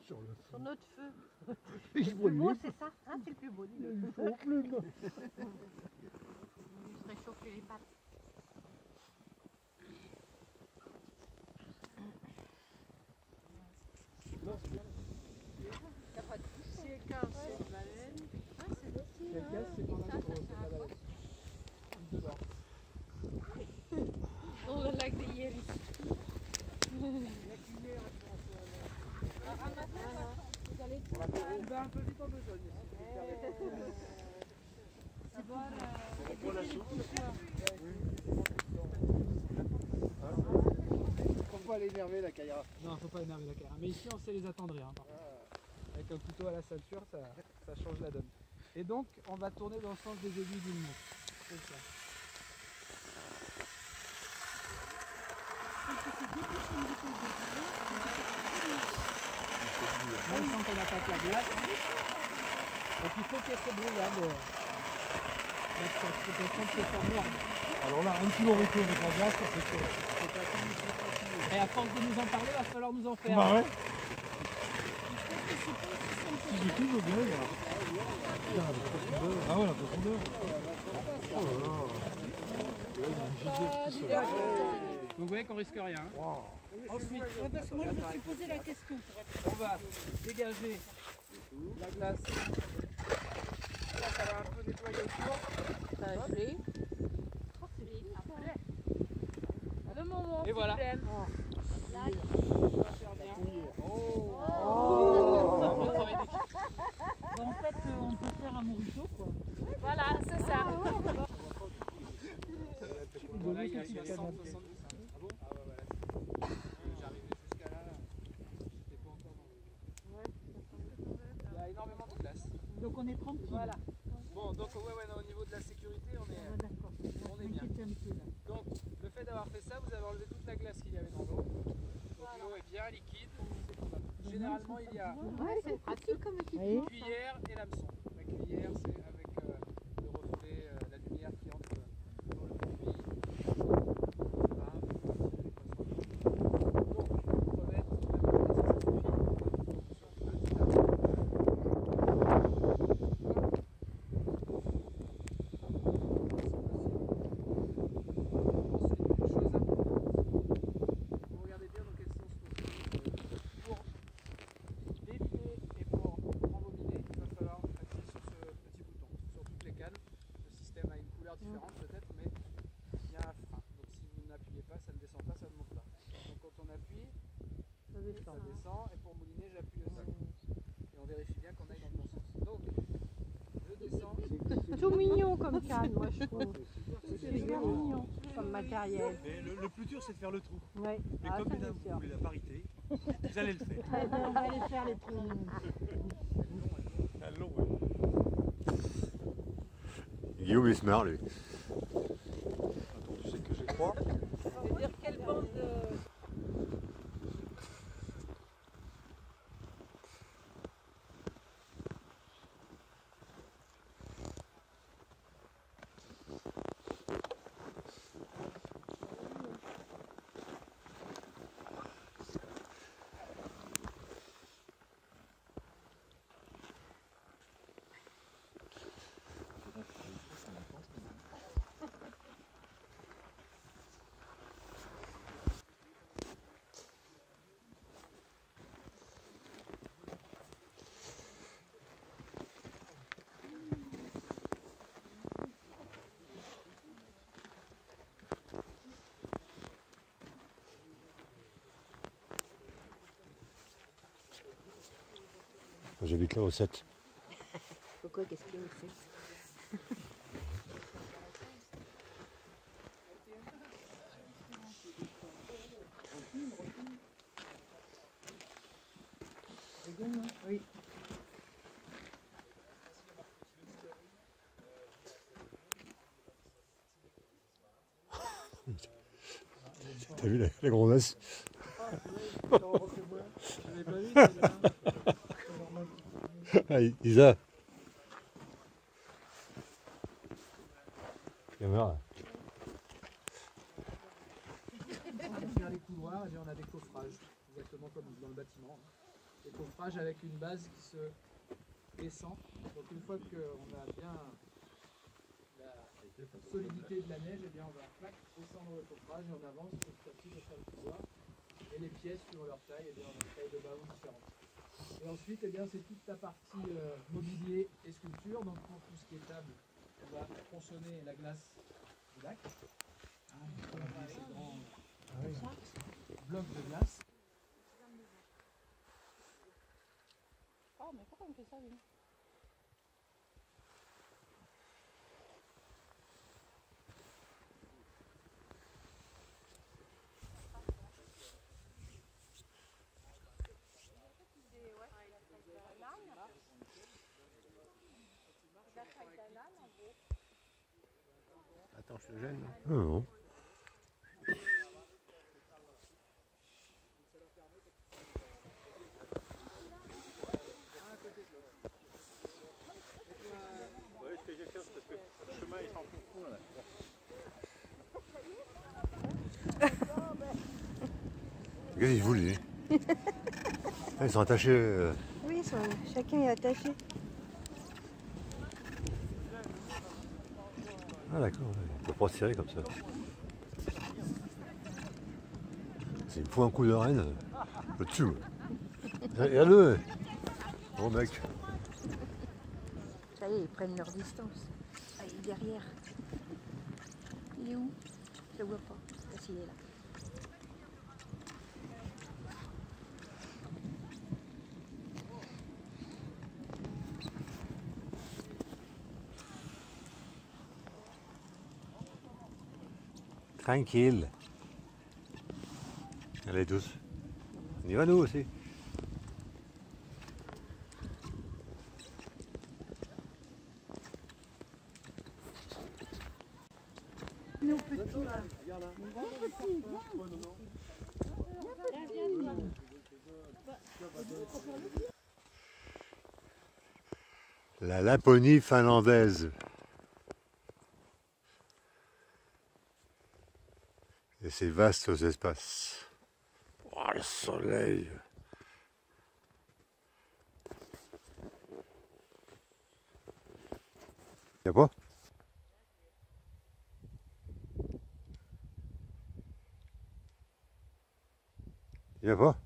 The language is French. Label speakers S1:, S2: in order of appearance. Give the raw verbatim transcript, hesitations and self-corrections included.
S1: sur le feu.
S2: Sur notre feu.
S1: Le
S2: plus beau, c'est ça, hein, c'est le plus beau.
S1: Il faut plus.
S2: Je réchauffer les pattes. T'as pas de soucis. C'est quinze, c'est une baleine. Ah, c'est petit.
S1: C'est quinze, c'est pas mal gros, c'est pas mal. Dedans.
S3: On le lac des Yéris.
S1: On va un peu vite en besogne.
S3: C'est bon,
S1: Pour la soupe. Faut pas l'énerver la Kaira.
S4: Non, faut pas énerver la Kaira. Mais ici, on sait les attendrir. Hein, par contre. Avec un couteau à la ceinture, ça, ça change la donne. Et donc, on va tourner dans le sens des aiguilles d'une montre. C'est ça. Même sans qu'on attaque la glace. Donc il faut qu'il y ait cette brouillade. Donc ça se peut faire.
S1: Alors là, un kilo avec la glace, ça fait quoi?
S4: Et à force de nous en parler, il va falloir nous en faire.
S1: Bah ouais. Si j'ai tout, je veux bien. Ah ouais, la profondeur. Oh là là.
S4: Donc vous voyez qu'on risque rien. Hein.
S1: Wow.
S3: Ensuite, ouais, parce que moi je me suis posé la question.
S4: On va dégager la glace. Là, ça va un peu nettoyer autour.
S2: Ça va geler.
S3: Le moment
S4: Et voilà.
S3: suprême.
S4: Ça va faire bien. Oh.
S3: Oh.
S4: Bon travail d'équipe.
S3: En fait, on peut faire un morito, quoi. Voilà, c'est ça.
S4: Là, il y a cent soixante-dix. Ah bon? Ah ouais, voilà. J'arrivais jusqu'à là. J'étais pas encore dans le... Il y a énormément de glace.
S3: Donc on est tranquille.
S4: Voilà. Bon, donc ouais, ouais, non, au niveau de la sécurité, on est,
S3: Ah, d'accord.
S4: on est bien. Donc, le fait d'avoir fait ça, vous avez enlevé toute la glace qu'il y avait dans l'eau. Donc l'eau est bien liquide. Généralement, il y a
S2: Ouais, c'est pratique comme équipement.
S4: une cuillère et l'hameçon. La cuillère, c'est avec euh, le reflet, euh, la lumière qui entre dans le produit. différente peut-être, mais il y a un frein. Donc si vous n'appuyez pas, ça ne descend pas, ça ne monte pas. Donc quand on appuie,
S2: Ça descend.
S4: ça descend, et pour mouliner, j'appuie aussi. Et on vérifie bien qu'on aille dans le bon sens. Donc, je descends.
S2: C'est tout mignon comme canne, moi je trouve. C'est super mignon comme matériel.
S5: Mais le, le plus dur, c'est de faire le trou.
S2: Ouais.
S5: Mais
S2: Ah,
S5: comme
S2: ça,
S5: mesdames,
S2: c'est
S5: vous
S2: sûr.
S5: voulez la parité, vous allez le faire.
S2: Très bien, on va aller faire les trous.
S5: Allons, ouais.
S6: Guillaume il se marre lui.
S5: Attends, tu sais que j'ai trois.
S2: C'est-à-dire quelle bande de...
S6: J'habite là au sept.
S2: Pourquoi, qu'est-ce qu'il me fait? Oui.
S6: T'as vu la, la grosse? Ah, Isa. Caméra.
S4: Bien les couloirs, et bien on a des coffrages, exactement comme dans le bâtiment. des coffrages avec une base qui se descend. Donc une fois qu'on a bien la solidité de la neige, eh bien on va clac, descendre le coffrage et on avance petit à petit de faire le pouvoir. Et les pièces sur leur taille, eh bien, on a une taille de ballon différente. Et ensuite, eh bien, c'est toute la partie euh, mobilier et sculpture. Donc pour tout ce qui est table, on va tronçonner la glace du lac. Hein, on va mettre ces grands blocs de glace.
S2: Oh, mais pourquoi on fait ça, lui?
S6: Attends, je te gêne. Non, non.
S5: Ouais, ce que j'ai fait, c'est parce que le chemin il s'enfonce là.
S6: Qu'est-ce qu'ils voulaient? Ils sont attachés. euh,
S2: Oui, ils sont- chacun est attaché.
S6: Ah d'accord, ouais. Pour pas se tirer comme ça. C'est une fois un coup de reine. Le tue. Regarde-le. Bon mec.
S2: Ça y est, ils prennent leur distance. Ah, il est derrière. Il est où? Je le vois pas. Ah, si, il est là.
S6: Tranquille. Allez tous. On y va nous aussi.
S2: Nos petits, là.
S6: La Laponie finlandaise. Et ses vastes espaces. Oh, le soleil. Y'a pas? Y'a pas?